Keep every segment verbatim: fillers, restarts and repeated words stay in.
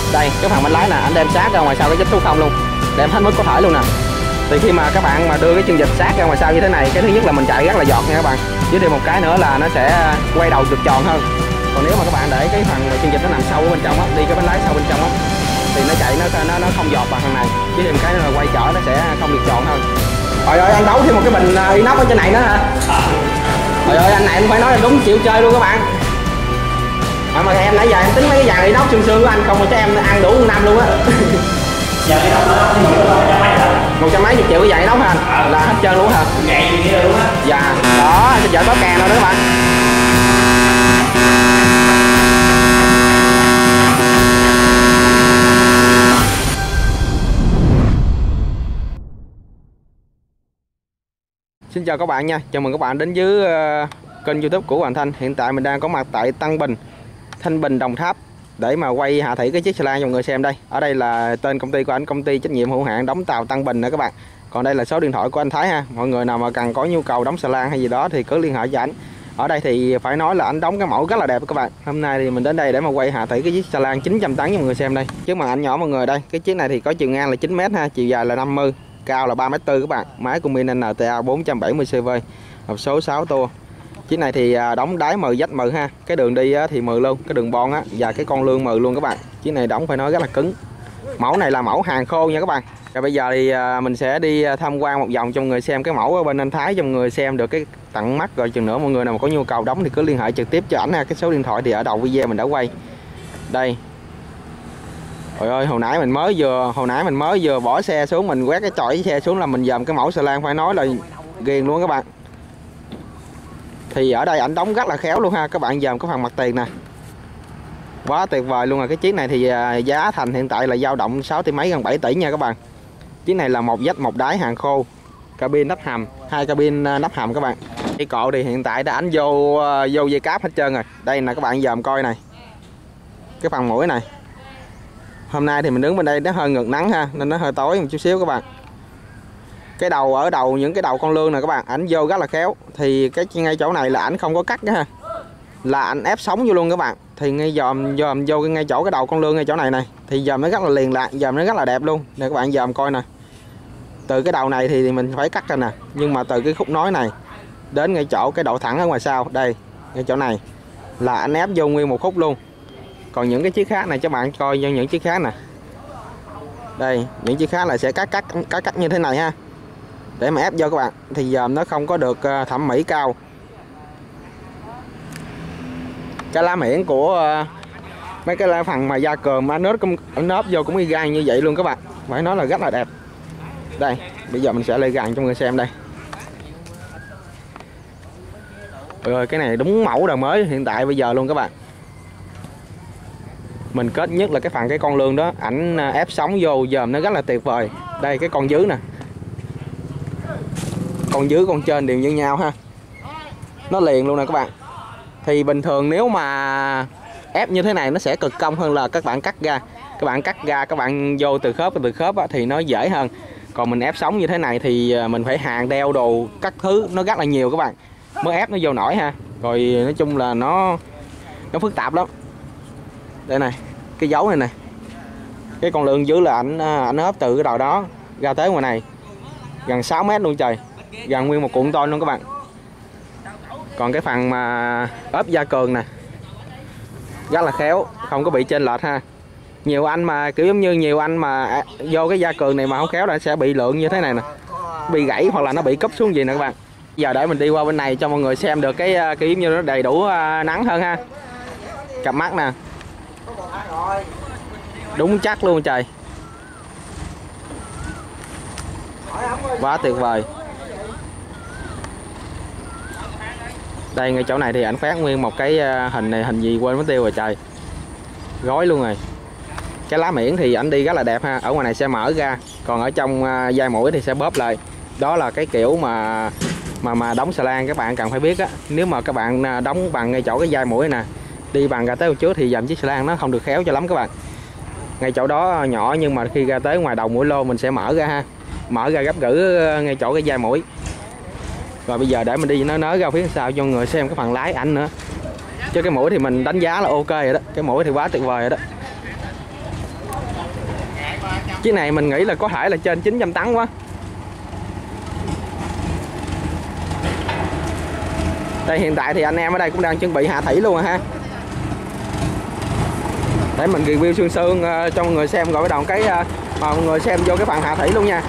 Đây cái phần bánh lái nè, anh đem sát ra ngoài sau cái dấp số không luôn, đem hết mức có thể luôn nè. Thì khi mà các bạn mà đưa cái chân vịt sát ra ngoài sau như thế này, cái thứ nhất là mình chạy rất là giọt nha các bạn, với thêm một cái nữa là nó sẽ quay đầu được tròn hơn. Còn nếu mà các bạn để cái phần chân vịt nó nằm sâu ở bên trong á, đi cái bánh lái sâu bên trong á, thì nó chạy nó nó nó không giọt bằng thằng này, với thêm cái nữa là quay trở nó sẽ không được tròn hơn. Trời ơi, anh đấu thêm một cái bình inox ở trên này nữa hả? Trời ơi, anh này anh phải nói là đúng chịu chơi luôn các bạn. À, mà em nãy giờ em tính mấy cái dàn inox xương xương của anh không, mà cho em ăn đủ một năm luôn á. Giờ cái đó nó một trăm mấy chục triệu cái dàn inox hả anh? À, là hết trơn luôn hả? Vậy thì luôn á. Dạ, đó, sẽ chở có càng đâu đó các bạn. Xin chào các bạn nha, chào mừng các bạn đến với uh, kênh YouTube của Hoàng Thanh. Hiện tại mình đang có mặt tại Tân Bình, Thanh Bình, Đồng Tháp để mà quay hạ thủy cái chiếc xà lan cho mọi người xem đây. Ở đây là tên công ty của anh, công ty trách nhiệm hữu hạn đóng tàu Tân Bình nữa các bạn. Còn đây là số điện thoại của anh Thái ha. Mọi người nào mà cần có nhu cầu đóng xà lan hay gì đó thì cứ liên hệ cho anh. Ở đây thì phải nói là anh đóng cái mẫu rất là đẹp các bạn. Hôm nay thì mình đến đây để mà quay hạ thủy cái chiếc xà lan chín trăm tấn cho mọi người xem đây. Trước màn ảnh nhỏ mọi người đây. Cái chiếc này thì có chiều ngang là chín mét ha, chiều dài là năm mươi, cao là ba mét tư các bạn. Máy của Min en tê a bốn trăm bảy mươi xê vê, hộp số sáu tua. Chiếc này thì đóng đáy mờ dách mờ ha. Cái đường đi thì mờ luôn, cái đường bon á và cái con lương mờ luôn các bạn. Chiếc này đóng phải nói rất là cứng. Mẫu này là mẫu hàng khô nha các bạn. Rồi bây giờ thì mình sẽ đi tham quan một vòng cho mọi người xem cái mẫu ở bên anh Thái cho mọi người xem được cái tận mắt. Rồi chừng nữa mọi người nào mà có nhu cầu đóng thì cứ liên hệ trực tiếp cho ảnh ha. Cái số điện thoại thì ở đầu video mình đã quay. Đây. Trời ơi, hồi nãy mình mới vừa hồi nãy mình mới vừa bỏ xe xuống, mình quét cái chổi xe xuống là mình dòm cái mẫu xà lan phải nói là ghiền luôn các bạn. Thì ở đây ảnh đóng rất là khéo luôn ha, các bạn dòm cái phần mặt tiền nè. Quá tuyệt vời luôn rồi. Cái chiếc này thì giá thành hiện tại là dao động sáu tỷ mấy gần bảy tỷ nha các bạn. Chiếc này là một vách một đáy hàng khô, cabin nắp hầm, hai cabin nắp hầm các bạn. Cái cộ thì hiện tại đã ảnh vô vô dây cáp hết trơn rồi. Đây nè các bạn dòm coi này. Cái phần mũi này. Hôm nay thì mình đứng bên đây nó hơi ngược nắng ha, nên nó hơi tối một chút xíu các bạn. Cái đầu ở đầu những cái đầu con lương này các bạn, ảnh vô rất là khéo. Thì cái ngay chỗ này là ảnh không có cắt ha, là ảnh ép sống vô luôn các bạn. Thì ngay dòm dòm vô ngay chỗ cái đầu con lương ngay chỗ này này, thì dòm nó rất là liền lạc, dòm nó rất là đẹp luôn. Nè các bạn dòm coi nè. Từ cái đầu này thì mình phải cắt ra nè, nhưng mà từ cái khúc nối này đến ngay chỗ cái độ thẳng ở ngoài sau đây, ngay chỗ này là ảnh ép vô nguyên một khúc luôn. Còn những cái chiếc khác này cho bạn coi như những chiếc khác nè. Đây, những chiếc khác là sẽ cắt cắt cắt cắt như thế này ha. Để mà ép vô các bạn, thì giờ nó không có được thẩm mỹ cao. Cái lá miệng của mấy cái lá phần mà da cườm anh nớp nớp vô cũng y gan như vậy luôn các bạn. Phải nói là rất là đẹp. Đây, bây giờ mình sẽ lên gàn cho mọi người xem đây. Rồi cái này đúng mẫu đời mới hiện tại bây giờ luôn các bạn. Mình kết nhất là cái phần cái con lương đó, ảnh ép sóng vô dòm nó rất là tuyệt vời. Đây cái con dưới nè, con dưới con trên đều như nhau ha, nó liền luôn nè các bạn. Thì bình thường nếu mà ép như thế này nó sẽ cực công hơn là các bạn cắt ra. Các bạn cắt ra các bạn vô từ khớp từ khớp thì nó dễ hơn. Còn mình ép sóng như thế này thì mình phải hàng đeo đồ các thứ nó rất là nhiều các bạn, mới ép nó vô nổi ha. Rồi nói chung là nó nó phức tạp lắm. Đây này, cái dấu này nè, cái con lương dưới là ảnh ảnh ốp từ cái đầu đó ra tới ngoài này gần sáu mét luôn trời, gần nguyên một cuộn tôn luôn các bạn. Còn cái phần mà ốp da cường nè rất là khéo, không có bị chênh lệch ha. Nhiều anh mà kiểu giống như nhiều anh mà vô cái da cường này mà không khéo là sẽ bị lượng như thế này nè, bị gãy hoặc là nó bị cúp xuống gì nè các bạn. Giờ để mình đi qua bên này cho mọi người xem được cái kiểu giống như nó đầy đủ nắng hơn ha. Cặp mắt nè, đúng chắc luôn trời, quá tuyệt vời. Đây ngay chỗ này thì ảnh phát nguyên một cái hình này, hình gì quên mất tiêu rồi trời, gói luôn rồi. Cái lá miễn thì ảnh đi rất là đẹp ha, ở ngoài này sẽ mở ra, còn ở trong vai mũi thì sẽ bóp lại. Đó là cái kiểu mà mà mà đóng xà lan các bạn cần phải biết á. Nếu mà các bạn đóng bằng ngay chỗ cái vai mũi này nè, đi bằng ra tới trước thì dầm chiếc xà lan nó không được khéo cho lắm các bạn. Ngay chỗ đó nhỏ, nhưng mà khi ra tới ngoài đầu mũi lô mình sẽ mở ra ha, mở ra gấp gữ ngay chỗ cái vai mũi. Rồi bây giờ để mình đi nó nới ra phía sau cho người xem cái phần lái ảnh nữa. Chứ cái mũi thì mình đánh giá là ok rồi đó, cái mũi thì quá tuyệt vời rồi đó. Chiếc này mình nghĩ là có thể là trên chín trăm tấn quá. Đây hiện tại thì anh em ở đây cũng đang chuẩn bị hạ thủy luôn rồi ha. Để mình review sương sương uh, cho mọi người xem rồi bắt đầu cái uh, mọi người xem vô cái phần hạ thủy luôn nha.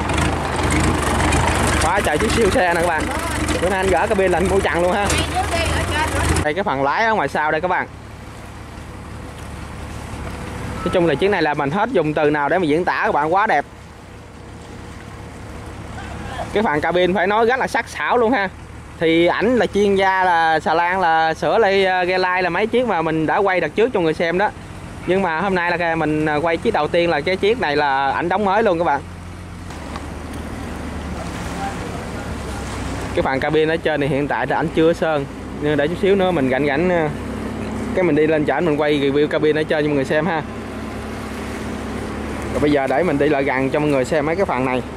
Quá trời chiếc siêu xe nè các bạn. Bữa nay anh gỡ cabin là anh mua chặn luôn ha. Đây cái phần lái ở ngoài sau đây các bạn. Nói chung là chiếc này là mình hết dùng từ nào để mà diễn tả các bạn, quá đẹp. Cái phần cabin phải nói rất là sắc sảo luôn ha. Thì ảnh là chuyên gia là xà lan là sửa lại ghe lai là mấy chiếc mà mình đã quay đợt trước cho người xem đó. Nhưng mà hôm nay là mình quay chiếc đầu tiên là cái chiếc này là ảnh đóng mới luôn các bạn. Cái phần cabin ở trên này hiện tại thì ảnh chưa sơn, nhưng để chút xíu nữa mình gạnh gạnh cái mình đi lên chợ mình quay review cabin ở trên cho mọi người xem ha. Rồi bây giờ để mình đi lại gần cho mọi người xem mấy cái phần này.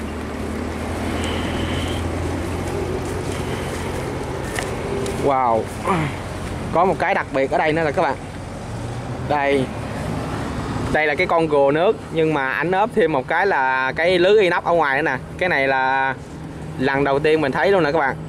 Wow, có một cái đặc biệt ở đây nữa là các bạn. Đây, đây là cái con rùa nước, nhưng mà anh ốp thêm một cái là cái lưới inox ở ngoài nữa nè. Cái này là lần đầu tiên mình thấy luôn nè các bạn.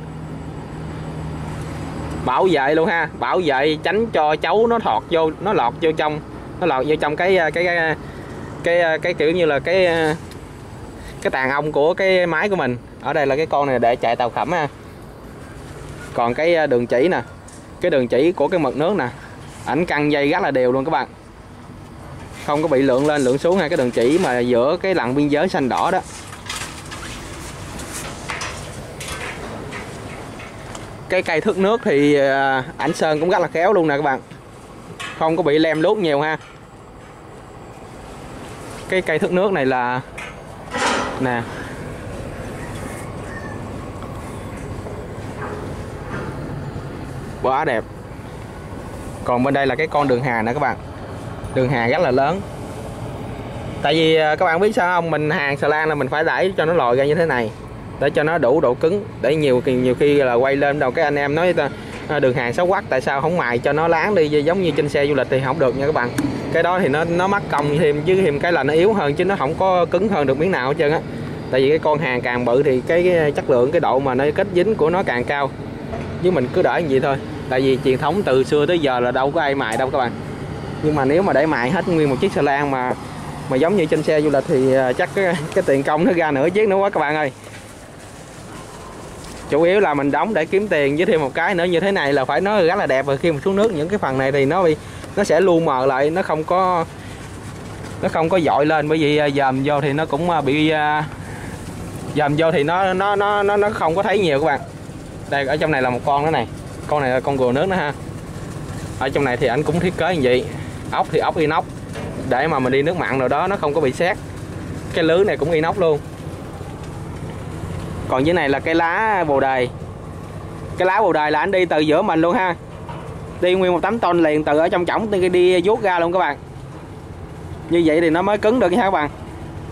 Bảo vệ luôn ha, bảo vệ tránh cho cháu nó thọt vô, nó lọt vô trong, nó lọt vô trong cái cái cái cái, cái, cái kiểu như là cái cái tàn ong của cái máy của mình. Ở đây là cái con này để chạy tàu khẩm ha. Còn cái đường chỉ nè, cái đường chỉ của cái mực nước nè, ảnh căng dây rất là đều luôn các bạn, không có bị lượn lên lượn xuống ha. Cái đường chỉ mà giữa cái lằn biên giới xanh đỏ đó. Cái cây thước nước thì ảnh sơn cũng rất là khéo luôn nè các bạn, không có bị lem luốc nhiều ha. Cái cây thước nước này là nè, quá đẹp. Còn bên đây là cái con đường hà nè các bạn, đường hà rất là lớn. Tại vì các bạn biết sao không, mình hàng xà lan là mình phải đẩy cho nó lòi ra như thế này để cho nó đủ độ cứng, để nhiều nhiều khi là quay lên đầu cái anh em nói đường hàng xấu quắc, tại sao không mài cho nó láng đi giống như trên xe du lịch thì không được nha các bạn. Cái đó thì nó nó mất công thêm, chứ thêm cái là nó yếu hơn chứ nó không có cứng hơn được miếng nào hết trơn á. Tại vì cái con hàng càng bự thì cái, cái chất lượng, cái độ mà nó kết dính của nó càng cao. Chứ mình cứ để như vậy thôi, tại vì truyền thống từ xưa tới giờ là đâu có ai mài đâu các bạn. Nhưng mà nếu mà để mài hết nguyên một chiếc xà lan mà mà giống như trên xe du lịch thì chắc cái, cái tiền công nó ra nửa chiếc nữa quá các bạn ơi. Chủ yếu là mình đóng để kiếm tiền, với thêm một cái nữa như thế này là phải nói rất là đẹp. Rồi khi mà xuống nước những cái phần này thì nó bị nó sẽ lu mờ lại, nó không có nó không có dội lên, bởi vì dòm vô thì nó cũng bị dòm vô thì nó nó nó nó nó không có thấy nhiều các bạn. Đây ở trong này là một con nữa này, con này là con rùa nước nữa ha. Ở trong này thì anh cũng thiết kế như vậy, ốc thì ốc inox để mà mình đi nước mặn rồi đó nó không có bị sét. Cái lưới này cũng inox luôn. Còn dưới này là cái lá bồ đề. Cái lá bồ đề là anh đi từ giữa mình luôn ha, đi nguyên một tấm tôn liền từ ở trong chổng đi, đi vuốt ra luôn các bạn. Như vậy thì nó mới cứng được nha các bạn.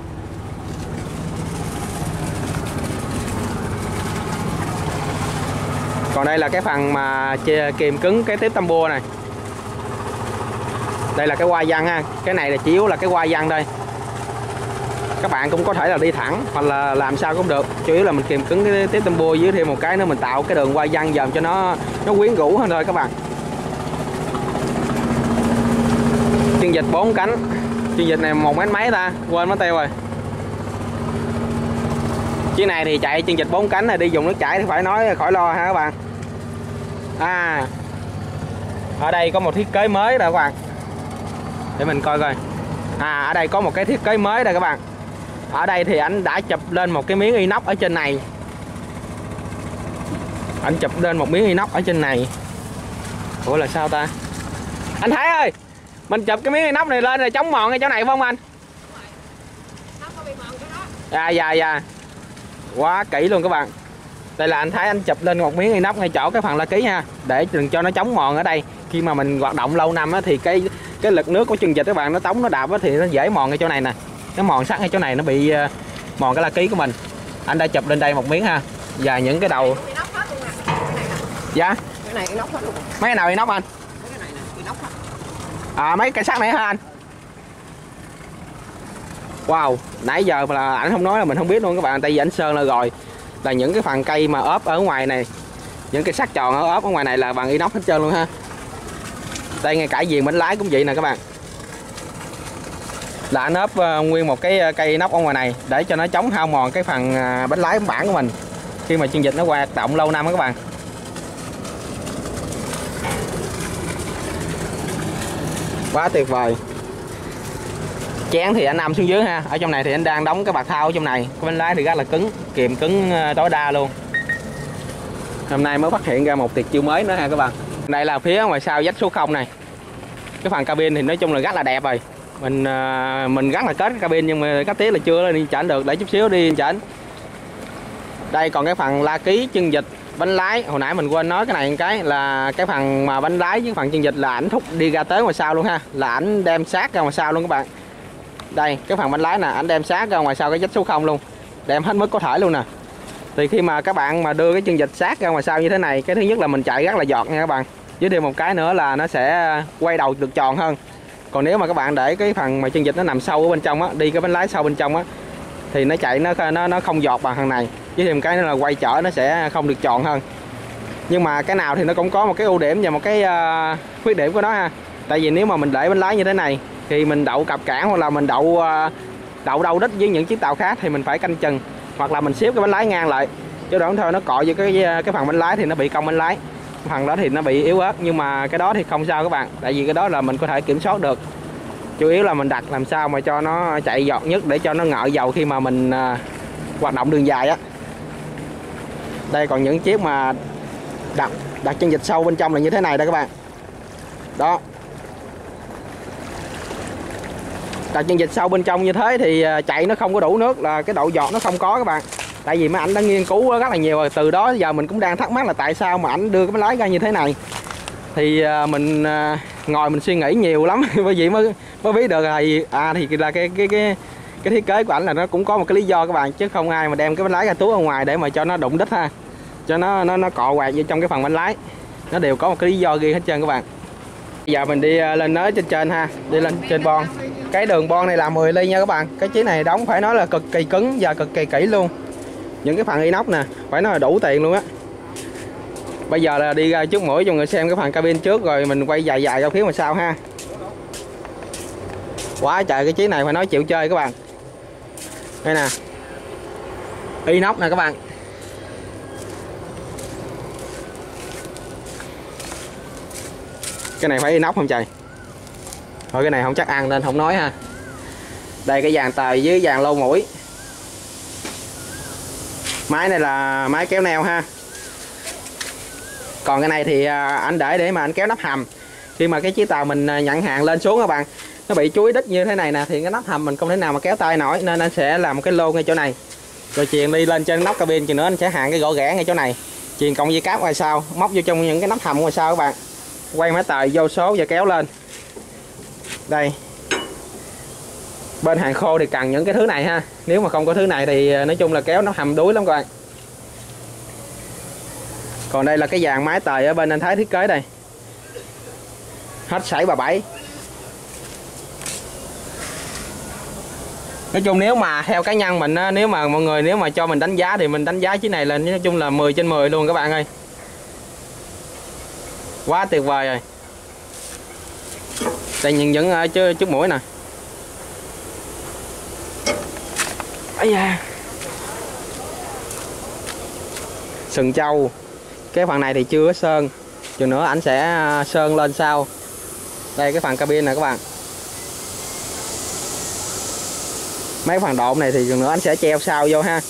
Còn đây là cái phần mà kìm cứng cái tiếp tam bua này. Đây là cái hoa văn ha, cái này là chỉ yếu là cái hoa văn đây. Các bạn cũng có thể là đi thẳng hoặc là làm sao cũng được, chủ yếu là mình kìm cứng cái tiếp tam bua dưới thêm một cái nữa mình tạo cái đường hoa văn dòm cho nó nó quyến rũ hơn thôi các bạn. Chân vịt bốn cánh, chân vịt này một mét mấy ta, quên mất tiêu rồi. Chiếc này thì chạy chân vịt bốn cánh này, đi dùng nước chảy thì phải nói khỏi lo ha các bạn. À, ở đây có một thiết kế mới rồi các bạn, để mình coi coi. À, ở đây có một cái thiết kế mới đây các bạn. Ở đây thì anh đã chụp lên một cái miếng inox ở trên này. Anh chụp lên một miếng inox ở trên này. Ủa là sao ta? Anh Thái ơi, mình chụp cái miếng inox này lên là chống mòn ngay chỗ này phải không anh? Dạ dạ dạ. Quá kỹ luôn các bạn. Đây là anh Thái anh chụp lên một miếng inox ngay chỗ cái phần la ký nha, để đừng cho nó chống mòn ở đây. Khi mà mình hoạt động lâu năm á, thì cái cái lực nước của chân vịt các bạn nó tống nó đạp á, thì nó dễ mòn ngay chỗ này nè. Nó mòn sắt ngay chỗ này, nó bị uh, mòn cái la ký của mình. Anh đã chụp lên đây một miếng ha. Và những cái đầu dạ cái này inox hết luôn. Mấy cái nào inox anh? Mấy cái này nè inox hết. À mấy cái sắt này hả anh? Wow, nãy giờ là ảnh không nói là mình không biết luôn các bạn, tại vì ảnh sơn là rồi. Là những cái phần cây mà ốp ở ngoài này, những cái sắt tròn ở ốp ở ngoài này là bằng inox hết trơn luôn ha. Đây ngay cả viền bánh lái cũng vậy nè các bạn. Là anh ốp uh, nguyên một cái cây inox ở ngoài này để cho nó chống hao mòn cái phần uh, bánh lái bản của mình khi mà chân vịt nó hoạt động lâu năm đó các bạn. Quá tuyệt vời. Chén thì anh nằm xuống dưới ha. Ở trong này thì anh đang đóng cái bạc thau ở trong này. Cái bánh lái thì rất là cứng, kiềm cứng tối đa luôn. Hôm nay mới phát hiện ra một tuyệt chiêu mới nữa ha các bạn. Đây là phía ngoài sau vách số không này. Cái phần cabin thì nói chung là rất là đẹp rồi. Mình mình rất là kết cái cabin nhưng mà cách tiếc là chưa đi chỉnh được, để chút xíu đi chỉnh. Đây còn cái phần la ký chân vịt bánh lái, hồi nãy mình quên nói cái này một cái là cái phần mà bánh lái với phần chân vịt là ảnh thúc đi ra tới ngoài sau luôn ha, là ảnh đem sát ra ngoài sau luôn các bạn. Đây cái phần bánh lái nè, ảnh đem sát ra ngoài sau cái vách số không luôn, đem hết mức có thể luôn nè. Thì khi mà các bạn mà đưa cái chân vịt sát ra ngoài sau như thế này, cái thứ nhất là mình chạy rất là giọt nha các bạn, với thêm một cái nữa là nó sẽ quay đầu được tròn hơn. Còn nếu mà các bạn để cái phần mà chân vịt nó nằm sâu ở bên trong á, đi cái bánh lái sâu bên trong á, thì nó chạy nó nó nó không giọt bằng thằng này, với thêm cái nữa là quay chở nó sẽ không được tròn hơn. Nhưng mà cái nào thì nó cũng có một cái ưu điểm và một cái uh, khuyết điểm của nó ha. Tại vì nếu mà mình để bánh lái như thế này thì mình đậu cặp cản hoặc là mình đậu uh, đậu đâu đích với những chiếc tàu khác thì mình phải canh chừng, hoặc là mình xếp cái bánh lái ngang lại, chứ đó thôi nó cọ với cái cái phần bánh lái thì nó bị cong bánh lái, phần đó thì nó bị yếu ớt. Nhưng mà cái đó thì không sao các bạn, tại vì cái đó là mình có thể kiểm soát được. Chủ yếu là mình đặt làm sao mà cho nó chạy giọt nhất để cho nó ngợ dầu khi mà mình uh, hoạt động đường dài á. Đây còn những chiếc mà đặt đặt chân vịt sâu bên trong là như thế này đây các bạn. Đó. Đặt chân vịt sâu bên trong như thế thì chạy nó không có đủ nước, là cái độ giọt nó không có các bạn. Tại vì mấy ảnh đã nghiên cứu rất là nhiều rồi, từ đó giờ mình cũng đang thắc mắc là tại sao mà ảnh đưa cái bánh lái ra như thế này. Thì mình ngồi mình suy nghĩ nhiều lắm bởi vì mới mới biết được là à thì là cái cái cái cái thiết kế của ảnh là nó cũng có một cái lý do các bạn, chứ không ai mà đem cái bánh lái ra túi ở ngoài để mà cho nó đụng đích ha, cho nó nó nó cọ quạt vô trong cái phần bánh lái, nó đều có một cái lý do ghi hết trơn các bạn. Bây giờ mình đi lên nới trên trên ha, đi lên trên bon. Cái đường bon này là mười ly nha các bạn. Cái chiếc này đóng phải nói là cực kỳ cứng và cực kỳ kỹ luôn. Những cái phần inox nè phải nói là đủ tiền luôn á. Bây giờ là đi ra trước mũi cho người xem cái phần cabin trước, rồi mình quay dài dài ra phía ngoài sau ha. Quá trời, cái chiếc này phải nói chịu chơi các bạn. Đây nè, inox nè các bạn. Cái này phải inox không trời? Thôi cái này không chắc ăn nên không nói ha. Đây cái dàn tời với dàn lô mũi. Máy này là máy kéo neo ha. Còn cái này thì anh để để mà anh kéo nắp hầm. Khi mà cái chiếc tàu mình nhận hàng lên xuống các bạn, nó bị chuối đít như thế này nè, thì cái nắp hầm mình không thể nào mà kéo tay nổi, nên anh sẽ làm một cái lô ngay chỗ này, rồi chuyền đi lên trên nóc cabin. Chừng nữa anh sẽ hạn cái gỗ ghẻ ngay chỗ này, chuyền cộng dây cáp ngoài sau, móc vô trong những cái nắp hầm ngoài sau các bạn, quay máy tời vô số và kéo lên. Đây, bên hàng khô thì cần những cái thứ này ha, nếu mà không có thứ này thì nói chung là kéo nó hầm đuối lắm các bạn. Còn đây là cái dàn máy tời ở bên anh Thái thiết kế đây, hết sảy bà bảy. Nói chung nếu mà theo cá nhân mình á, nếu mà mọi người nếu mà cho mình đánh giá thì mình đánh giá chiếc này là nói chung là mười trên mười luôn các bạn ơi. Quá tuyệt vời rồi. Đây nhìn những ở trước mũi nè. Ây da. Sừng trâu. Cái phần này thì chưa có sơn, chừng nữa anh sẽ sơn lên sau. Đây cái phần cabin này các bạn. Mấy phần độn này thì chừng nữa anh sẽ treo sau vô ha.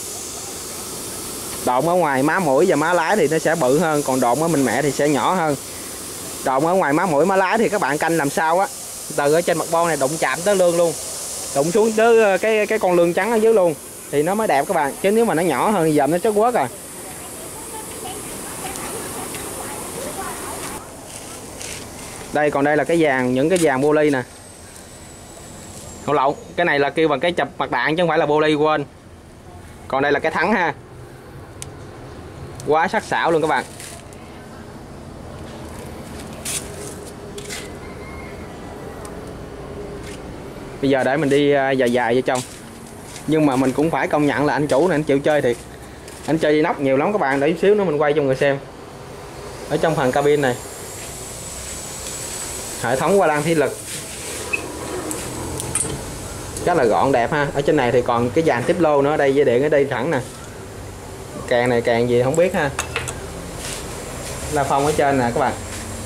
Độn ở ngoài má mũi và má lái thì nó sẽ bự hơn, còn độn ở mình mẹ thì sẽ nhỏ hơn. Độn ở ngoài má mũi má lái thì các bạn canh làm sao á, từ ở trên mặt bon này đụng chạm tới lương luôn, đụng xuống tới cái cái con lương trắng ở dưới luôn thì nó mới đẹp các bạn, chứ nếu mà nó nhỏ hơn thì dầm nó chất quất rồi. Đây còn đây là cái dàn, những cái dàn poly nè. Không lộn, cái này là kêu bằng cái chụp mặt đạn chứ không phải là poly, quên. Còn đây là cái thắng ha. Quá sắc sảo luôn các bạn. Bây giờ để mình đi dài dài vô trong. Nhưng mà mình cũng phải công nhận là anh chủ này anh chịu chơi thiệt. Anh chơi inox nhiều lắm các bạn, để chút xíu nữa mình quay cho người xem. Ở trong phần cabin này, hệ thống hoa lan thủy lực rất là gọn đẹp ha. Ở trên này thì còn cái dàn tiếp lô nữa, đây dây điện ở đây thẳng nè. Càng này càng gì không biết ha. La phong ở trên nè các bạn.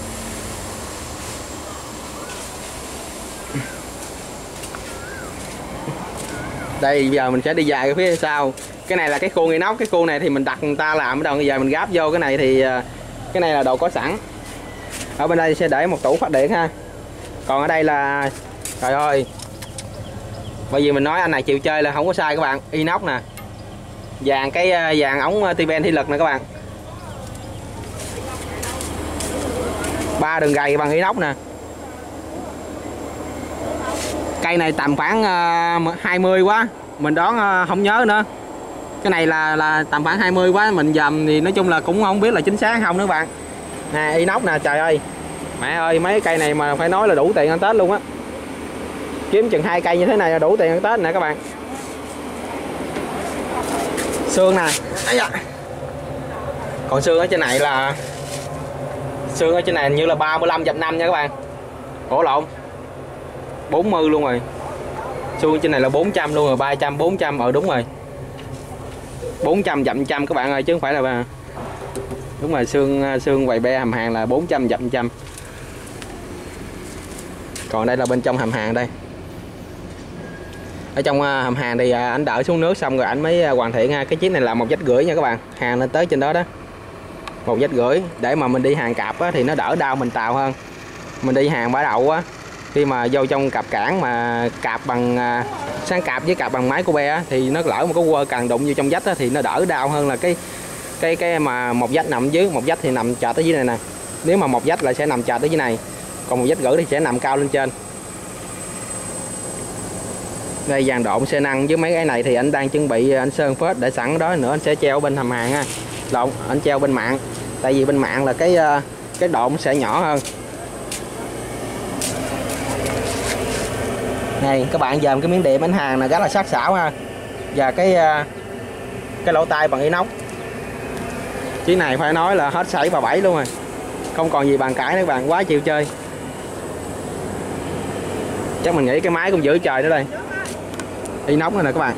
Đây giờ mình sẽ đi dài cái phía sau. Cái này là cái khuôn inox, cái khuôn này thì mình đặt người ta làm ở đâu, bây giờ mình gáp vô. Cái này thì cái này là đồ có sẵn. Ở bên đây sẽ để một tủ phát điện ha. Còn ở đây là, trời ơi, bởi vì mình nói anh này chịu chơi là không có sai các bạn. Inox nè, dàn cái dàn ống tiven thủy lực nè các bạn, ba đường gầy bằng inox nè. Cây này tầm khoảng hai mươi quá, mình đoán không nhớ nữa. Cái này là là tầm khoảng hai mươi quá, mình dầm thì nói chung là cũng không biết là chính xác không nữa bạn. Nè inox nè, trời ơi, mẹ ơi, mấy cây này mà phải nói là đủ tiền ăn Tết luôn á. Kiếm chừng hai cây như thế này là đủ tiền ăn Tết nè các bạn. Xương nè, còn xương ở trên này là xương ở trên này như là ba mươi lăm dặm năm nha các bạn. Ủa lộn, bốn mươi luôn rồi. Xương trên này là bốn trăm luôn rồi, ba trăm, bốn trăm, ờ đúng rồi, bốn trăm dặm trăm các bạn ơi, chứ không phải là, đúng rồi, xương xương quầy be hầm hàng là bốn trăm dặm trăm. Còn đây là bên trong hầm hàng đây. Ở trong hầm hàng thì anh đợi xuống nước xong rồi anh mới hoàn thiện ha. Cái chiếc này là một vách rưỡi nha các bạn, hàng lên tới trên đó đó, một vách rưỡi để mà mình đi hàng cạp á, thì nó đỡ đau mình tàu hơn. Mình đi hàng bả đậu á, khi mà vô trong cạp cảng mà cạp bằng sáng cạp với cạp bằng máy của be á, thì nó lỡ một cái quơ càng đụng vô trong vách á, thì nó đỡ đau hơn là cái cái cái mà một vách nằm dưới, một vách thì nằm chợt tới dưới này nè. Nếu mà một vách là sẽ nằm chợt tới dưới này, còn một vách rưỡi thì sẽ nằm cao lên trên. Đây dàn độn xe năng với mấy cái này thì anh đang chuẩn bị anh sơn phết để sẵn đó nữa, anh sẽ treo bên hầm hàng ha. Lộn, anh treo bên mạng, tại vì bên mạng là cái cái độn sẽ nhỏ hơn. Này các bạn, dòm cái miếng đệm bánh hàng này rất là sắc sảo ha. Và cái cái lỗ tai bằng inox. Chiếc này phải nói là hết sảy bà bảy luôn rồi, không còn gì bàn cãi nữa các bạn, quá chịu chơi. Chắc mình nghĩ cái máy cũng giữ trời nữa đây. Inox nữa nè các bạn.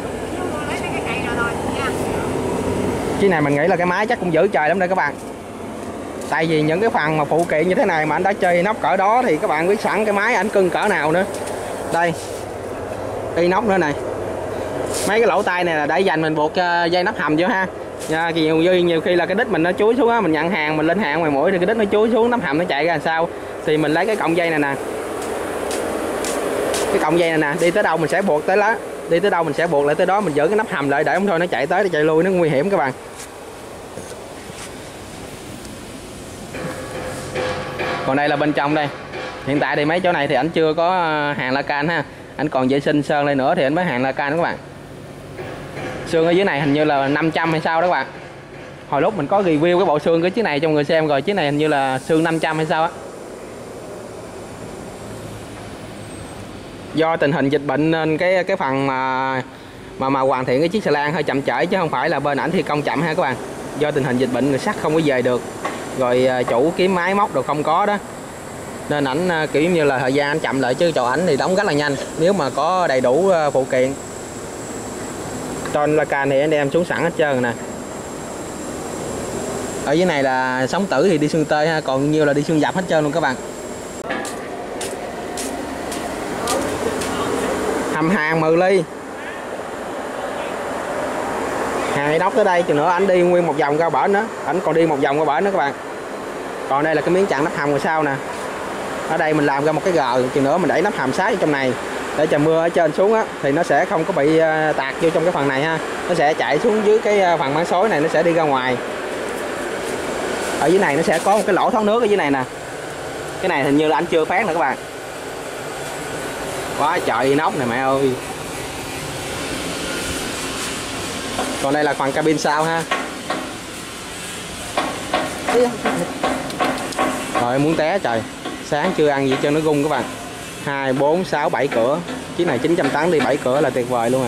Chiếc này mình nghĩ là cái máy chắc cũng giữ trời lắm đây các bạn. Tại vì những cái phần mà phụ kiện như thế này mà anh đã chơi inox cỡ đó thì các bạn biết sẵn cái máy ảnh cưng cỡ nào nữa. Đây, inox nữa này. Mấy cái lỗ tai này là để dành mình buộc uh, dây nắp hầm vô ha. Nha, nhiều, nhiều khi là cái đít mình nó chuối xuống á, mình nhận hàng mình lên hàng ngoài mũi thì cái đít nó chuối xuống, nắp hầm nó chạy ra làm sao, thì mình lấy cái cọng dây này nè, cái cọng dây này nè, đi tới đâu mình sẽ buộc tới đó, đi tới đâu mình sẽ buộc lại tới đó, mình giữ cái nắp hầm lại để không thôi nó chạy tới nó chạy lui, nó nguy hiểm các bạn. Còn đây là bên trong đây. Hiện tại thì mấy chỗ này thì anh chưa có hàng la can ha, anh còn vệ sinh sơn lên nữa thì anh mới hàng la can đó các bạn. Xương ở dưới này hình như là năm trăm hay sao đó các bạn. Hồi lúc mình có review cái bộ xương cái chiếc này cho người xem rồi, chiếc này hình như là xương năm trăm hay sao á. Do tình hình dịch bệnh nên cái cái phần mà mà mà hoàn thiện cái chiếc xà lan hơi chậm trễ, chứ không phải là bên ảnh thi công chậm ha các bạn. Do tình hình dịch bệnh người sắt không có về được, rồi chủ kiếm máy móc rồi không có đó, nên ảnh kiểu như là thời gian anh chậm lại, chứ chỗ ảnh thì đóng rất là nhanh nếu mà có đầy đủ phụ kiện. Trên la can thì anh đem xuống sẵn hết trơn nè. Ở dưới này là sống tử thì đi xương tơi ha, còn nhiều là đi xương dập hết trơn luôn các bạn. Hầm hàng mười ly, hàng inox tới đây chừng nữa anh đi nguyên một vòng ra bển nữa, anh còn đi một vòng qua bển nữa các bạn. Còn đây là cái miếng chặn nắp hầm ngoài sau nè. Ở đây mình làm ra một cái gờ, chừng nữa mình đẩy nắp hầm sát trong này để trời mưa ở trên xuống á thì nó sẽ không có bị tạt vô trong cái phần này ha, nó sẽ chạy xuống dưới cái phần máng xối này, nó sẽ đi ra ngoài. Ở dưới này nó sẽ có một cái lỗ thoát nước ở dưới này nè, cái này hình như là anh chưa phát nè các bạn. Quá trời inox này mẹ ơi. Còn đây là phần cabin sau ha. Rồi muốn té trời, sáng chưa ăn gì cho nó gung các bạn. hai, bốn, sáu, bảy cửa. Chiếc này chín trăm tấn đi bảy cửa là tuyệt vời luôn rồi.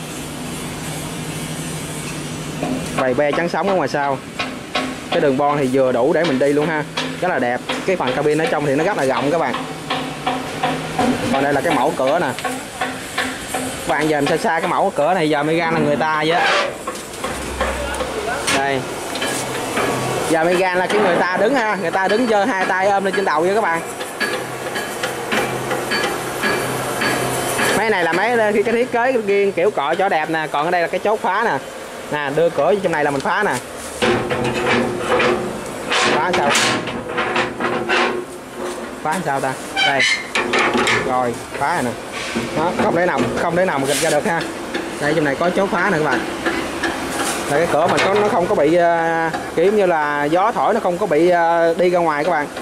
Bày be trắng sống ở ngoài sau. Cái đường bon thì vừa đủ để mình đi luôn ha. Rất là đẹp. Cái phần cabin ở trong thì nó rất là rộng các bạn. Còn đây là cái mẫu cửa nè. Các bạn giờ xa xa cái mẫu cửa này giờ Megane là người ta vậy á. Đây. Giờ Megane là cái người ta đứng ha, người ta đứng giơ hai tay ôm lên trên đầu vậy các bạn. Mấy này là mấy cái, cái thiết kế riêng kiểu cọ cho đẹp nè, còn ở đây là cái chốt phá nè. Nè, đưa cửa trong này là mình phá nè. Phá sao? Phá sao ta? Đây. Rồi, phá rồi nè. Đó, không thể nào không thể nào mà gịch ra được ha. Đây trong này có chốt phá nè các bạn. Là cái cửa mình có nó không có bị uh, kiểu như là gió thổi nó không có bị uh, đi ra ngoài các bạn.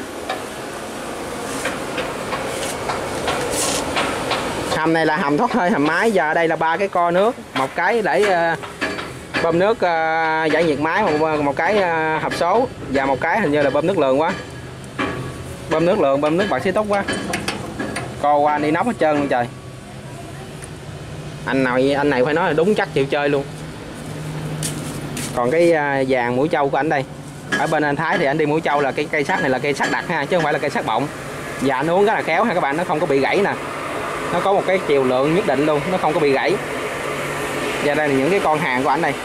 Hầm này là hầm thoát hơi hầm máy, và ở đây là ba cái co nước, một cái để uh, bơm nước uh, giải nhiệt máy, một, một cái uh, hộp số, và một cái hình như là bơm nước lượng quá. Bơm nước lượng, bơm nước bạc xí túc quá. Co qua đi nóc hết trơn luôn trời. Anh nào anh này phải nói là đúng chắc chịu chơi luôn. Còn cái uh, vàng mũi trâu của anh đây. Ở bên anh Thái thì anh đi mũi trâu là cái cây sắt này là cây sắt đặc ha, chứ không phải là cây sắt bọng. Và anh uống rất là khéo ha các bạn, nó không có bị gãy nè. Nó có một cái chiều lượng nhất định luôn, nó không có bị gãy. Và đây là những cái con hàng của anh đây.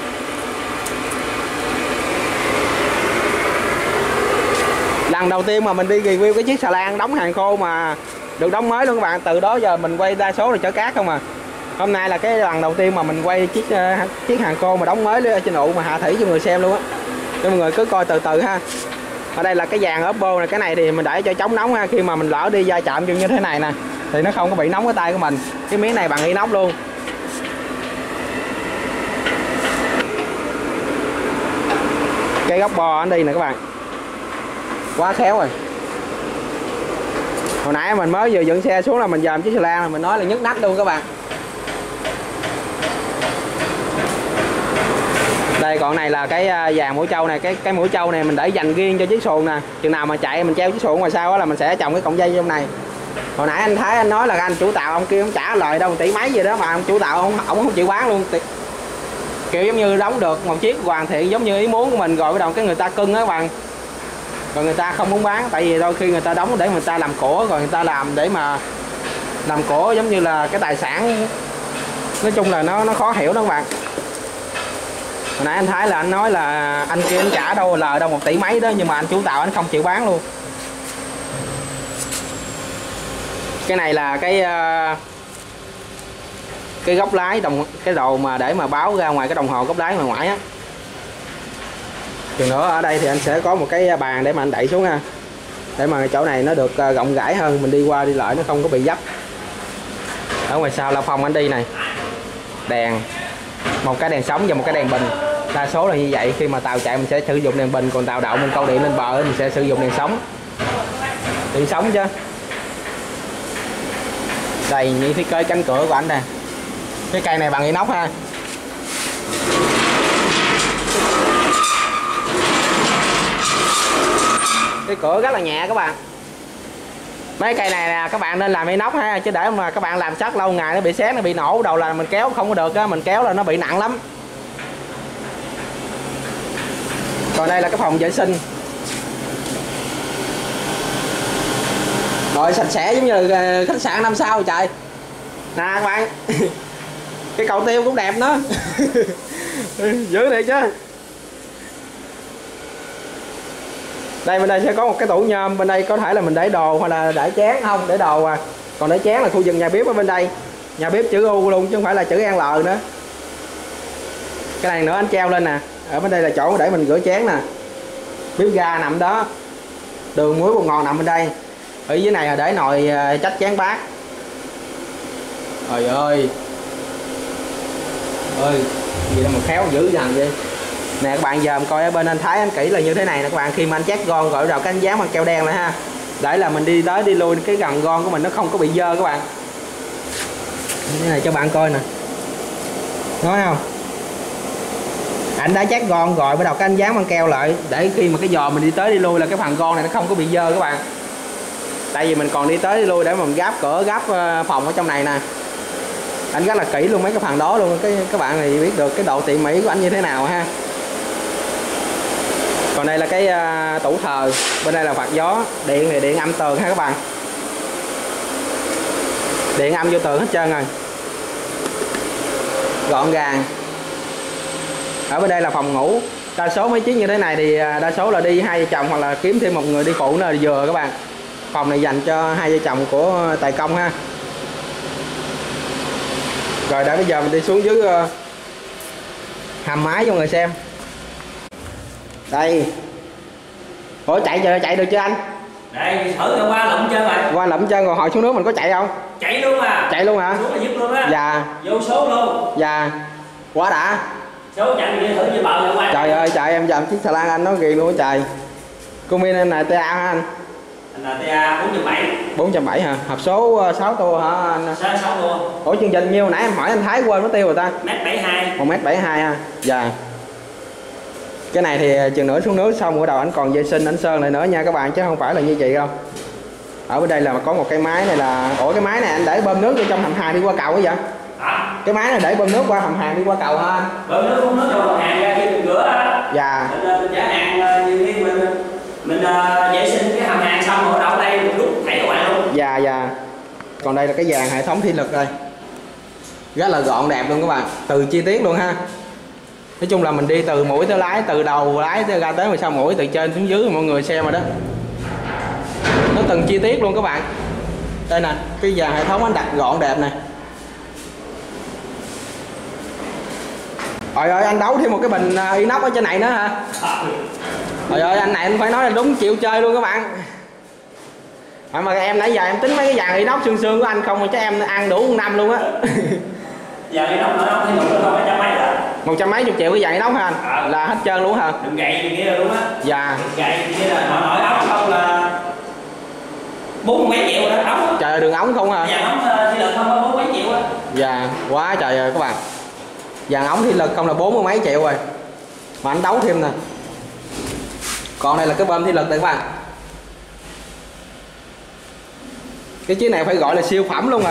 Lần đầu tiên mà mình đi review cái chiếc xà lan đóng hàng khô mà được đóng mới luôn các bạn. Từ đó giờ mình quay đa số là chở cát không à. Hôm nay là cái lần đầu tiên mà mình quay chiếc uh, chiếc hàng khô mà đóng mới ở trên ụ mà hạ thủy cho người xem luôn á. Cho mọi người cứ coi từ từ ha. Ở đây là cái dàn Oppo này, cái này thì mình để cho chống nóng ha. Khi mà mình lỡ đi va chạm như thế này nè thì nó không có bị nóng cái tay của mình. Cái miếng này bằng inox luôn. Cái góc bo anh đi nè các bạn. Quá khéo rồi. Hồi nãy mình mới vừa dựng xe xuống là mình dòm chiếc xà lan là mình nói là nhức nách luôn các bạn. Đây còn này là cái vàng mũi trâu này, cái cái mũi trâu này mình để dành riêng cho chiếc xuồng nè. Chừng nào mà chạy mình treo chiếc xuồng ngoài sau đó là mình sẽ trồng cái cọng dây trong này. Hồi nãy anh Thái anh nói là anh chủ tàu ông kia ông trả lời đâu một tỷ mấy gì đó mà ông chủ tàu ông, ông không chịu bán luôn. Kiểu giống như đóng được một chiếc hoàn thiện giống như ý muốn của mình rồi bắt đầu cái người ta cưng á các bạn. Rồi người ta không muốn bán, tại vì đôi khi người ta đóng để người ta làm của, rồi người ta làm để mà làm của giống như là cái tài sản. Nói chung là nó nó khó hiểu đó các bạn. Hồi nãy anh Thái là anh nói là anh kia anh trả đâu lời đâu một tỷ mấy đó, nhưng mà anh chủ tàu anh không chịu bán luôn. Cái này là cái cái góc lái đồng cái đồ mà để mà báo ra ngoài cái đồng hồ góc lái ngoài ngoại á. Chừng nữa ở đây thì anh sẽ có một cái bàn để mà anh đẩy xuống ha, để mà chỗ này nó được rộng rãi hơn, mình đi qua đi lại nó không có bị dấp. Ở ngoài sau la phong anh đi này, đèn, một cái đèn sống và một cái đèn bình. Đa số là như vậy, khi mà tàu chạy mình sẽ sử dụng đèn bình, còn tàu đậu mình câu điện lên bờ mình sẽ sử dụng đèn sống. Điện sống chứ. Đây những thiết kế cánh cửa của anh nè. Cái cây này bằng inox ha. Cái cửa rất là nhẹ các bạn. Mấy cây này nè các bạn nên làm inox ha, chứ để mà các bạn làm sắt lâu ngày nó bị xé, nó bị nổ đầu là mình kéo không có được á, mình kéo là nó bị nặng lắm. Còn đây là cái phòng vệ sinh. Rồi sạch sẽ giống như khách sạn năm sao rồi trời. Nè các bạn. Cái cầu tiêu cũng đẹp đó. Dữ thiệt chứ. Đây bên đây sẽ có một cái tủ nhôm, bên đây có thể là mình để đồ hoặc là để chén, không để đồ à. Còn để chén là khu vực nhà bếp ở bên đây. Nhà bếp chữ U luôn chứ không phải là chữ N L nữa. Cái này nữa anh treo lên nè. Ở bên đây là chỗ để mình rửa chén nè. Bếp ga nằm đó. Đường muối bột ngọt nằm bên đây. Ở dưới này là để nồi trách chén bát. Trời ơi. Ơi, gì đâu mà khéo dữ dằn vậy. Nè các bạn giờ coi ở bên anh Thái anh kỹ là như thế này nè các bạn, khi mà anh chát gon gọi đầu cái anh dán bằng keo đen này ha, để là mình đi tới đi lui cái gầm gon của mình nó không có bị dơ các bạn. Cái này cho bạn coi nè, nói không, anh đã chát gon rồi bắt đầu cái anh dán bằng keo lại để khi mà cái giò mình đi tới đi lui là cái phần gon này nó không có bị dơ các bạn. Tại vì mình còn đi tới đi lui để mà mình gáp cửa gáp phòng ở trong này nè. Anh rất là kỹ luôn mấy cái phần đó luôn, cái các bạn thì biết được cái độ tỉ mỉ của anh như thế nào ha. Còn đây là cái uh, tủ thờ, bên đây là quạt gió, điện thì điện âm tường ha các bạn. Điện âm vô tường hết trơn rồi. Gọn gàng. Ở bên đây là phòng ngủ. Đa số mấy chiếc như thế này thì đa số là đi hai vợ chồng hoặc là kiếm thêm một người đi phụ nữa là vừa các bạn. Phòng này dành cho hai vợ chồng của tài công ha. Rồi đã bây giờ mình đi xuống dưới uh, hầm máy cho người xem. Đây. Ủa chạy giờ chạy được chưa anh? Đây thử rồi, qua lụm chân rồi. Qua lụm chân rồi hồi xuống nước mình có chạy không? Chạy luôn à. Chạy luôn hả? Xuống là giúp luôn á. Dạ. Vô số luôn. Dạ. Quá đã. Số chạy đi thử với bờ rồi qua. Trời ơi chạy em dầm chiếc xà lan anh nó ghiền luôn trời. Cô Min em này tê a hả anh? Anh là tê a bốn trăm bảy mươi. bốn trăm bảy mươi hả? Hộp số sáu tua hả anh? sáu tua. Ủa chương trình nhiêu nãy em hỏi anh Thái quên mất tiêu rồi ta. một mét bảy mươi hai. một mét bảy mươi hai ha. Dạ. Cái này thì chừng nữa xuống nước xong ở đầu anh còn vệ sinh anh sơn lại nữa nha các bạn, chứ không phải là như vậy đâu. Ở bên đây là có một cái máy này là, ủa cái máy này anh để bơm nước vô trong hầm hàng đi qua cầu ấy vậy? À. Cái máy này để bơm nước qua hầm hàng đi qua cầu hả anh? Bơm nước uống nước cho hầm hàng ra khi mình rửa á. Dạ. Mình, mình trả hàng nhiều khi mình mình uh, vệ sinh cái hầm hàng xong rồi ở đây một lúc thấy các bạn luôn. Dạ dạ. Còn đây là cái dàn hệ thống thủy lực đây. Rất là gọn đẹp luôn các bạn, từ chi tiết luôn ha. Nói chung là mình đi từ mũi tới lái, từ đầu lái tới ra tới mà sau mũi, từ trên xuống dưới mọi người xem rồi đó. Nó từng chi tiết luôn các bạn. Đây nè, cái dàn hệ thống anh đặt gọn đẹp này. Trời ơi anh đấu thêm một cái bình inox ở trên này nữa hả? Trời ơi anh này anh phải nói là đúng chịu chơi luôn các bạn. À, mà em nãy giờ em tính mấy cái dàn inox xương xương của anh không mà chắc em ăn đủ một năm luôn á. Dàn inox nó thì một trăm mấy đó. Một trăm mấy chục triệu cái dàn inox hả anh? À. Là hết trơn luôn hả? Đừng gậy gì kia luôn á. Dạ. Đừng gậy gì kia là nội nội ống không là bốn mấy triệu đó ống. Trời ơi đường ống không hả? Dàn ống thì lực không có bốn mấy triệu á. Dạ quá trời ơi các bạn. Dàn ống thì lực không là bốn mươi mấy triệu rồi. Mà anh đấu thêm nè. Còn đây là cái bơm thi lực đây các bạn. Cái chiếc này phải gọi là siêu phẩm luôn rồi.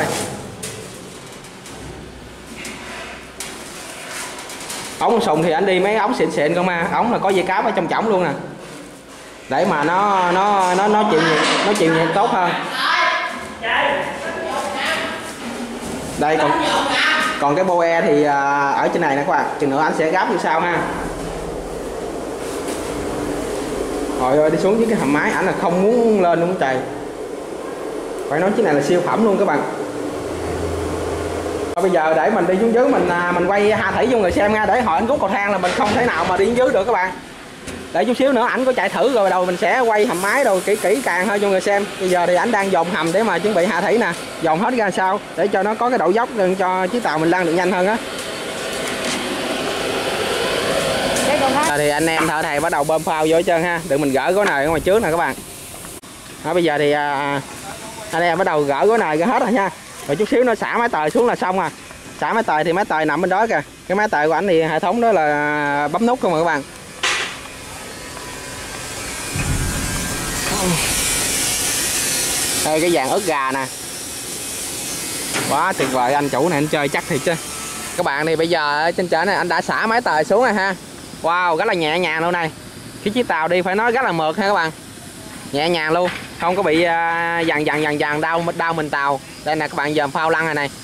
Ống sùng thì anh đi mấy ống xịn xịn không mà, ống là có dây cáp ở trong chổng luôn nè. Để mà nó nó nó nó chịu nhiệt, nó chịu nhiệt tốt hơn. Đây còn còn cái boe thì ở trên này nè các bạn, chừng nữa anh sẽ gáp như sau ha. Trời ơi đi xuống với cái hầm máy ảnh là không muốn lên luôn trời. Phải nói chiếc này là siêu phẩm luôn các bạn. Bây giờ để mình đi xuống dưới mình mình quay hạ thủy cho người xem nha, để hỏi anh rút cầu thang là mình không thể nào mà đi xuống dưới được các bạn. Để chút xíu nữa ảnh có chạy thử rồi đầu mình sẽ quay hầm máy rồi kỹ kỹ càng hơn cho người xem. Bây giờ thì ảnh đang dồn hầm để mà chuẩn bị hạ thủy nè, dồn hết ra sao để cho nó có cái độ dốc cho chiếc tàu mình lăn được nhanh hơn á. À, thì anh em thợ thầy bắt đầu bơm phao vô hết trơn ha, đừng mình gỡ gối nồi ở ngoài trước nè các bạn. Đó, bây giờ thì à, anh em bắt đầu gỡ gối nồi ra hết rồi nha. Rồi chút xíu nó xả máy tời xuống là xong à. Xả máy tời thì máy tời nằm bên đó kìa. Cái máy tời của anh thì hệ thống đó là bấm nút không mà các bạn. Đây cái dàn ức gà nè. Quá tuyệt vời, anh chủ này anh chơi chắc thiệt chứ. Các bạn thì bây giờ trên trển này anh đã xả máy tời xuống rồi ha. Wow, rất là nhẹ nhàng luôn này. Cái chiếc tàu đi phải nói rất là mượt ha các bạn. Nhẹ nhàng luôn, không có bị uh, dằn dằn dằn dằn đau đau mình tàu. Đây nè các bạn, dòm phao lăn này này.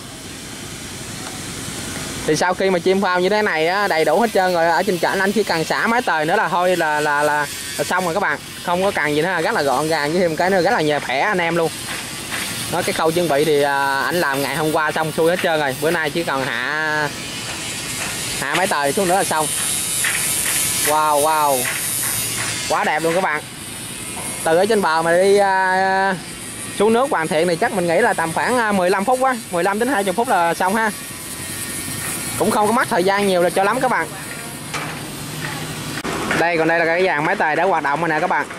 Thì sau khi mà chim phao như thế này á, đầy đủ hết trơn rồi, ở trên trển anh chỉ cần xả máy tời nữa là thôi là là là, là xong rồi các bạn. Không có cần gì nữa, rất là gọn gàng, với thêm cái nữa rất là nhẹ khỏe anh em luôn. Đó, cái khâu chuẩn bị thì uh, anh làm ngày hôm qua xong xuôi hết trơn rồi. Bữa nay chỉ cần hạ hạ máy tời xuống nữa là xong. Wow wow, quá đẹp luôn các bạn. Từ ở trên bờ mà đi uh, xuống nước hoàn thiện thì chắc mình nghĩ là tầm khoảng mười lăm phút quá, mười lăm đến hai mươi phút là xong ha. Cũng không có mất thời gian nhiều là cho lắm các bạn. Đây, còn đây là cái dàn máy tời đã hoạt động rồi nè các bạn.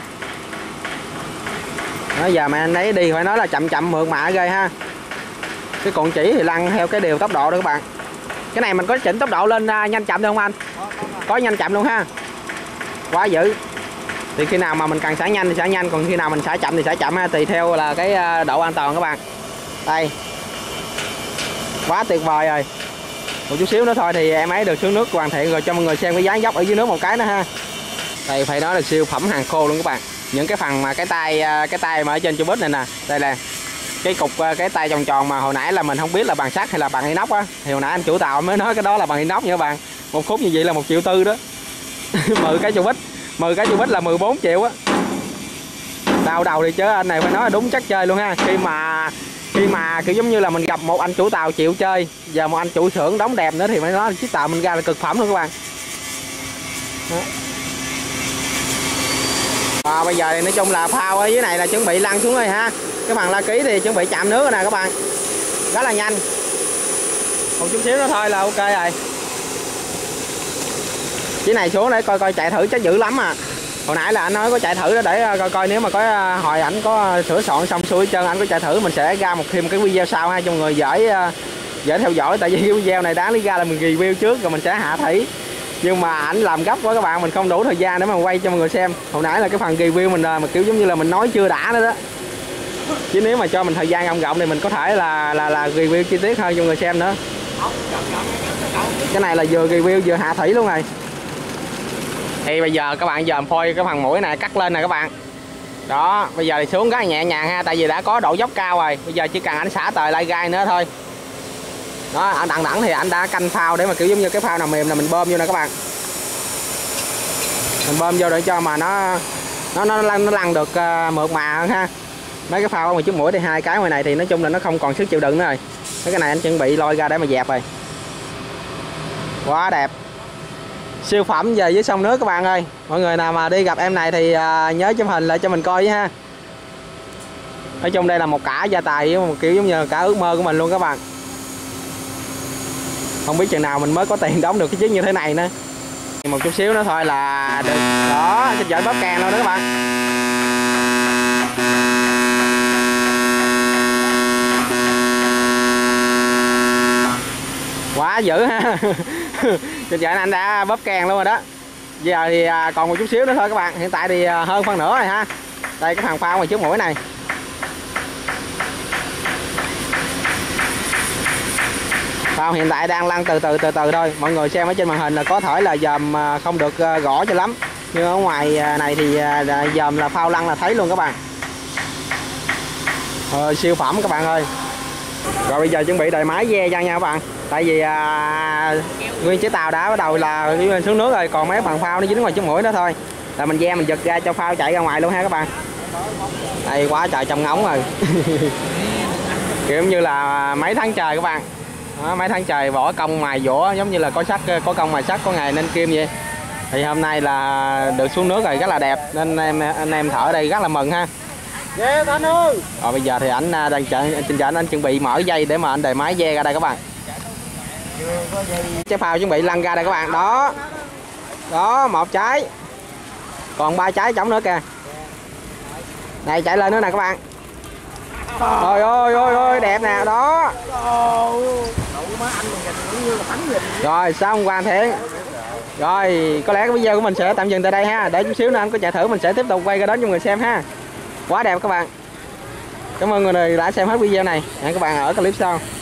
Đó, giờ mà anh ấy đi phải nói là chậm chậm mượt mà ghê ha. Cái cuộn chỉ thì lăn theo cái điều tốc độ đó các bạn. Cái này mình có chỉnh tốc độ lên uh, nhanh chậm được không anh? Có nhanh chậm luôn ha. Quá dữ. Thì khi nào mà mình cần xả nhanh thì xả nhanh, còn khi nào mình xả chậm thì xả chậm ha, tùy theo là cái độ an toàn các bạn. Đây, quá tuyệt vời rồi. Một chút xíu nữa thôi thì em ấy được xuống nước hoàn thiện rồi, cho mọi người xem cái dáng dốc ở dưới nước một cái nữa ha. Đây phải nói là siêu phẩm hàng khô luôn các bạn. Những cái phần mà cái tay cái tay mà ở trên Chubut này nè, đây là cái cục cái tay tròn tròn mà hồi nãy là mình không biết là bằng sắt hay là bằng inox á, thì hồi nãy anh chủ tàu mới nói cái đó là bằng inox nha các bạn. Một khúc như vậy là một triệu tư đó. mười cái Chubut, mười cái Chubut là mười bốn triệu á. Đau đầu thì chứ anh này phải nói là đúng chắc chơi luôn ha. Khi mà khi mà kiểu giống như là mình gặp một anh chủ tàu chịu chơi, giờ một anh chủ xưởng đóng đẹp nữa thì phải nói chiếc tàu mình ra là cực phẩm luôn các bạn. Đó. À, bây giờ thì nói chung là phao ở dưới này là chuẩn bị lăn xuống rồi ha. Cái phần la ký thì chuẩn bị chạm nước rồi nè các bạn, rất là nhanh. Một chút xíu nữa thôi là ok rồi. Cái này xuống để coi coi chạy thử chắc dữ lắm à. Hồi nãy là anh nói có chạy thử đó để coi coi nếu mà có hồi ảnh có sửa soạn xong xuôi chân anh có chạy thử, mình sẽ ra một thêm cái video sau ha cho mọi người dễ dễ theo dõi. Tại vì cái video này đáng lý ra là mình review trước rồi mình sẽ hạ thủy, nhưng mà ảnh làm gấp quá các bạn, mình không đủ thời gian để mà quay cho mọi người xem. Hồi nãy là cái phần review mình mà kiểu giống như là mình nói chưa đã nữa đó, chứ nếu mà cho mình thời gian rộng rộng thì mình có thể là là là review chi tiết hơn cho mọi người xem nữa. Cái này là vừa review vừa hạ thủy luôn rồi. Thì bây giờ các bạn dòm phôi cái phần mũi này cắt lên nè các bạn. Đó, bây giờ thì xuống rất là nhẹ nhàng ha, tại vì đã có độ dốc cao rồi. Bây giờ chỉ cần anh xả tời lai gai nữa thôi. Đó, anh đặng đẳng thì anh đã canh phao để mà kiểu giống như cái phao nào mềm là mình bơm vô nè các bạn. Mình bơm vô để cho mà nó nó nó lăn nó lăn được uh, mượt mà hơn ha. Mấy cái phao mà chiếc mũi thì hai cái ngoài này thì nói chung là nó không còn sức chịu đựng nữa rồi. Mấy cái này anh chuẩn bị lôi ra để mà dẹp rồi. Quá đẹp. Siêu phẩm về dưới sông nước các bạn ơi. Mọi người nào mà đi gặp em này thì uh, nhớ chụp hình lại cho mình coi với ha. Nói chung đây là một cả gia tài, một kiểu giống như cả ước mơ của mình luôn các bạn. Không biết chừng nào mình mới có tiền đóng được cái chiếc như thế này nữa. Một chút xíu nữa thôi là được. Đó, xin chở bóp càng luôn đó các bạn. Quá dữ ha. Trên giờ anh đã bóp càng luôn rồi đó. Giờ thì còn một chút xíu nữa thôi các bạn. Hiện tại thì hơn phân nửa rồi ha. Đây cái thằng phao ngoài trước mũi này. Phao hiện tại đang lăn từ từ từ từ thôi. Mọi người xem ở trên màn hình là có thể là dòm không được gõ cho lắm, nhưng ở ngoài này thì dòm là phao lăn là thấy luôn các bạn. Ờ, siêu phẩm các bạn ơi. Rồi bây giờ chuẩn bị đời máy ve ra nha các bạn. Tại vì à, nguyên chiếc tàu đã bắt đầu là đi xuống nước rồi, còn mấy phần phao nó dính ngoài chiếc mũi đó thôi. Là mình ve mình giật ra cho phao chạy ra ngoài luôn ha các bạn. Đây quá trời trong ngóng rồi. Kiểu như là mấy tháng trời các bạn. Đó, mấy tháng trời bỏ công mài dũa giống như là có sắt có công mài sắt có ngày nên kim vậy. Thì hôm nay là được xuống nước rồi rất là đẹp nên em anh em thợ ở đây rất là mừng ha. Yeah, anh ơi. Rồi bây giờ thì ảnh đang trên trận anh chuẩn bị mở dây để mà anh đề máy ve ra đây các bạn. Trái phao chuẩn bị lăn ra đây các bạn. Đó. Đó, một trái. Còn ba trái trống nữa kìa. Này chạy lên nữa nè các bạn. Trời ơi ơi ơi đẹp nè, đó. Rồi xong hoàn thiện. Rồi có lẽ cái video của mình sẽ tạm dừng tại đây ha. Để chút xíu nữa anh có chạy thử mình sẽ tiếp tục quay ra đó cho mọi người xem ha. Quá đẹp các bạn. Cảm ơn mọi người đã xem hết video này. Hẹn các bạn ở clip sau.